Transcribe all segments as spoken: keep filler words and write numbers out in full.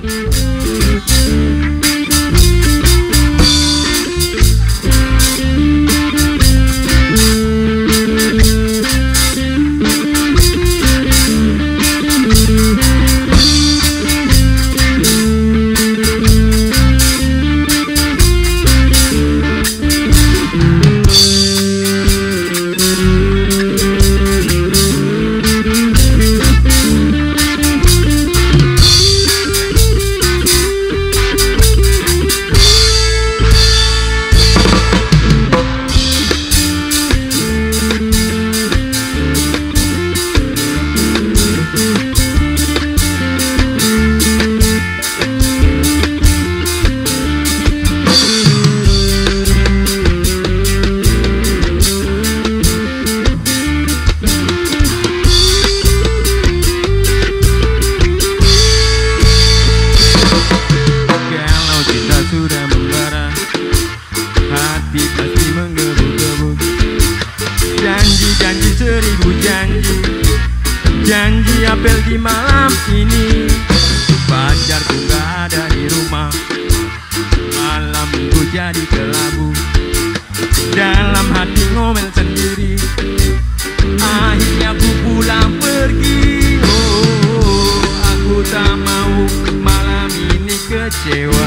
Janji seribu janji, janji apel di malam ini. Pacarku gak ada di rumah, malam ku jadi kelabu. Dalam hati ngomel sendiri, akhirnya ku pulang pergi. Oh, aku tak mau malam ini kecewa.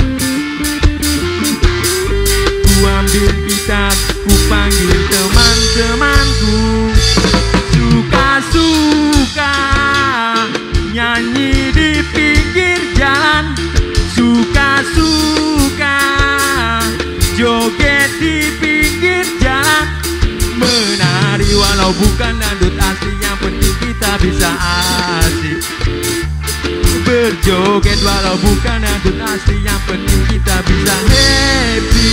Ku ambil gitar, ku panggil teman-temanku. Suka-suka nyanyi di pinggir jalan, suka-suka joget di pinggir jalan, menari walau bukan dangdut asli, yang penting kita bisa asik. Berjoget walau bukan dangdut asli, yang penting kita bisa happy.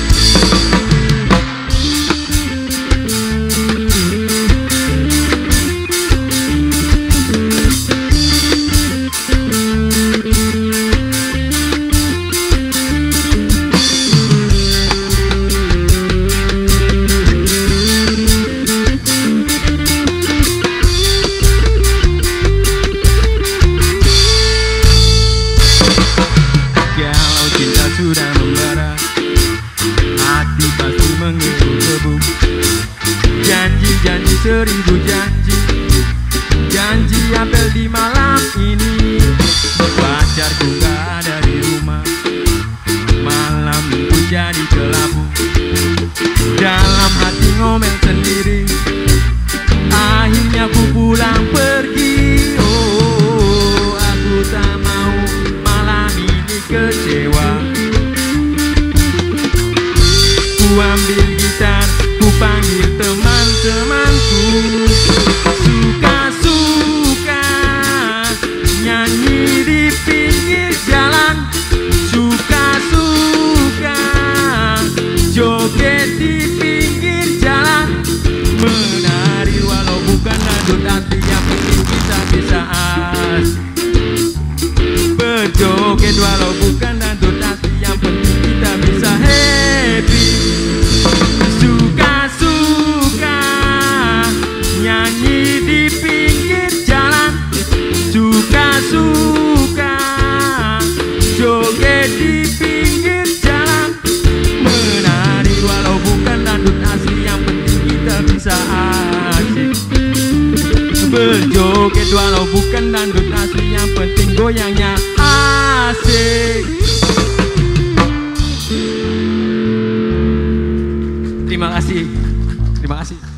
Sudah membara, hati pasti menggebu-gebu. Janji-janji seribu janji, janji apel di malam ini. Pacarku gak ada di rumah, malam ku jadi kelabu. Dalam hati ngomel sendiri, akhirnya ku pulang pergi. Oh, aku tak mau malam ini kecewa. Ku ambil gitar, ku panggil teman-temanku. Suka-suka nyanyi di pinggir jalan, suka-suka joget di pinggir jalan, menari walau bukan dangdut asli, yang penting kita bisa asik. Berjoget walau bukan dangdut asli, yang penting kita bisa happy. Suka-suka nyanyi di pinggir jalan, suka-suka joget di pinggir jalan, menari walau bukan dangdut asli, yang penting kita bisa asik. Berjoget walau bukan dangdut asli, yang penting goyangnya asik. Terima kasih, terima kasih.